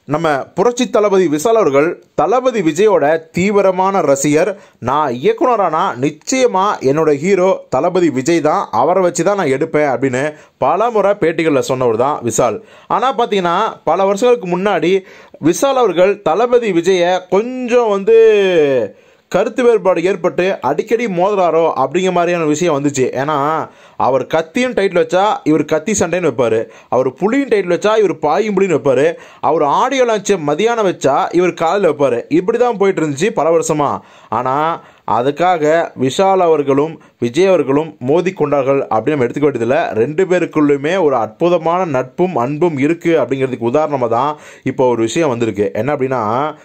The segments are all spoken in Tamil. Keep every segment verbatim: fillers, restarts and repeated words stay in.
நம்ம புரட்சி தளபதி விஷால் அவர்கள் தளபதி விஜயோட தீவிரமான ரசிகர். நான் இயக்குனரானா நிச்சயமாக என்னோட ஹீரோ தளபதி விஜய் தான், அவரை வச்சு தான் நான் எடுப்பேன் அப்படின்னு பல முறை பேட்டிகளில் சொன்னவர் தான் விஷால். ஆனால் பார்த்தீங்கன்னா பல வருஷங்களுக்கு முன்னாடி விஷால் அவர்கள் தளபதி விஜயை கொஞ்சம் வந்து கருத்து வேறுபாடு ஏற்பட்டு அடிக்கடி மோதுறாரோ அப்படிங்கிற மாதிரியான விஷயம் வந்துச்சு. ஏன்னா அவர் கத்தியும் டைட்டில் வச்சா இவர் கத்தி சண்டைன்னு வைப்பார், அவர் புலியும் டைட்டில் வச்சா இவர் பாயும் புலின்னு வைப்பார், அவர் ஆடியோ லான்ச்சு மதியானம் வச்சா இவர் காலையில் வைப்பார். இப்படி தான் போயிட்டு இருந்துச்சு பல வருஷமாக. ஆனால் அதுக்காக விஷால் அவர்களும் விஜய் அவர்களும் மோதி கொண்டார்கள் அப்படின்னு நம்ம எடுத்துக்க வேண்டியதில்லை. ரெண்டு பேருக்குள்ளுமே ஒரு அற்புதமான நட்பும் அன்பும் இருக்குது அப்படிங்கிறதுக்கு உதாரணமாக தான் இப்போ ஒரு விஷயம் வந்திருக்கு. என்ன அப்படின்னா,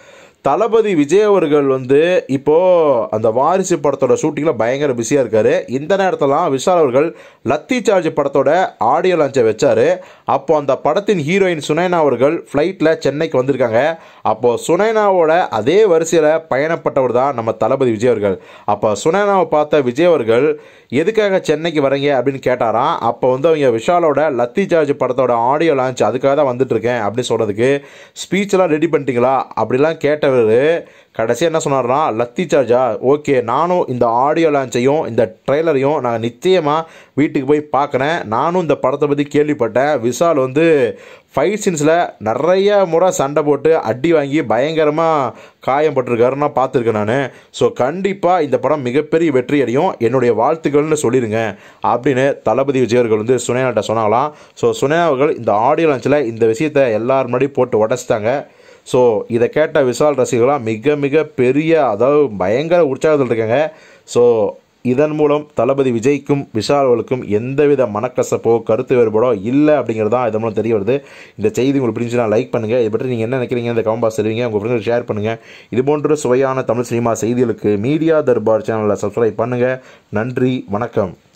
தளபதி விஜய் அவர்கள் வந்து இப்போது அந்த வாரிசு படத்தோட ஷூட்டிங்கில் பயங்கர பிஸியாக இருக்கார். இந்த நேரத்திலாம் விஷால் அவர்கள் லத்தி சார்ஜ் படத்தோட ஆடியோ லான்ச்சை வச்சார். அப்போது அந்த படத்தின் ஹீரோயின் சுனைனா அவர்கள் ஃப்ளைட்டில் சென்னைக்கு வந்திருக்காங்க. அப்போது சுனைனாவோட அதே வரிசையில் பயணப்பட்டவர் தான் நம்ம தளபதி விஜய் அவர்கள். அப்போ சுனைனாவை பார்த்த விஜய் அவர்கள் எதுக்காக சென்னைக்கு வரீங்க அப்படின்னு கேட்டாராம். அப்போ வந்து அவங்க விஷாலோட லத்தி சார்ஜ் படத்தோட ஆடியோ லான்ச் அதுக்காக தான் வந்துட்டுருக்கேன் அப்படின்னு சொல்கிறதுக்கு ஸ்பீச்செலாம் ரெடி பண்ணிட்டீங்களா அப்படிலாம் கேட்டவர் கடைசியாக என்ன சொன்னார்னா, லத்தி சார்ஜா, ஓகே, நானும் இந்த ஆடியோ லான்ச்சையும் இந்த ட்ரெய்லரையும் நான் நிச்சயமாக வீட்டுக்கு போய் பார்க்குறேன். நானும் இந்த படத்தை பற்றி கேள்விப்பட்டேன். விஷால் வந்து ஃபைட் சீன்ஸில் நிறைய முறை சண்டை போட்டு அடி வாங்கி பயங்கரமாக காயப்பட்டிருக்காருன்னா பார்த்துருக்கேன் நான். ஸோ கண்டிப்பாக இந்த படம் மிகப்பெரிய வெற்றி அடையும், என்னுடைய வாழ்த்துக்கள்னு சொல்லிடுங்க அப்படின்னு தளபதி விஜயர்கள் வந்து சுனைனாட்ட சொன்னாங்களாம். ஸோ சுனைனா அவர்கள் இந்த ஆடியோ லான்ச்சில் இந்த விஷயத்தை எல்லார் முன்னாடி போட்டு உடச்சிட்டாங்க. ஸோ இதை கேட்ட விஷால் ரசிகர்களாக மிக மிக பெரிய, அதாவது பயங்கர உற்சாகத்தில் இருக்காங்க. ஸோ இதன் மூலம் தளபதி விஜய்க்கும் விஷால் அவர்களுக்கும் எந்தவித மனக்கசப்போ கருத்து வேறுபாடோ இல்லை அப்படிங்கிறது தான் இதன் மூலம் தெரிய வருது. இந்த செய்தி உங்களுக்கு பிடிச்சுன்னா லைக் பண்ணுங்கள். இதை பற்றி நீங்கள் என்ன நினைக்கிறீங்க இந்த கமெண்ட் பாக்ஸ் தெரிவிங்க. உங்கள் ஃப்ரெண்ட்ஸ் ஷேர் பண்ணுங்கள். இது போன்ற சுவையான தமிழ் சினிமா செய்திகளுக்கு மீடியா தர்பார் சேனலில் சப்ஸ்கிரைப் பண்ணுங்கள். நன்றி, வணக்கம்.